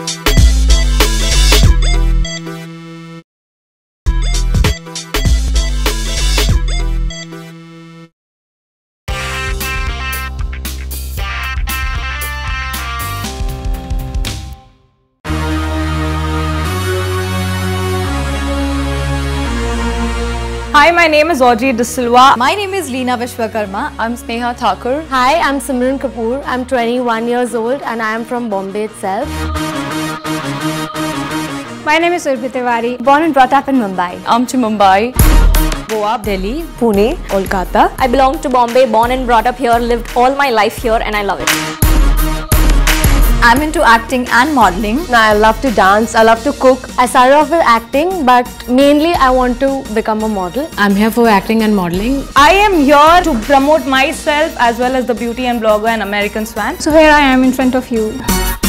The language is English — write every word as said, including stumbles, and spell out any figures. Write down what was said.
Hi, my name is Audrey De Silva. My name is Leena Vishwakarma. I'm Sneha Thakur. Hi, I'm Simran Kapoor. I'm twenty-one years old and I am from Bombay itself. My name is Urvi Tiwari, born and brought up in Mumbai. I'm to Mumbai. Goa, Delhi, Pune, Kolkata. I belong to Bombay, born and brought up here, lived all my life here and I love it. I'm into acting and modeling. I love to dance, I love to cook. I started off with acting, but mainly I want to become a model. I'm here for acting and modeling. I am here to promote myself as well as the beauty and blogger and American Swan. So here I am in front of you.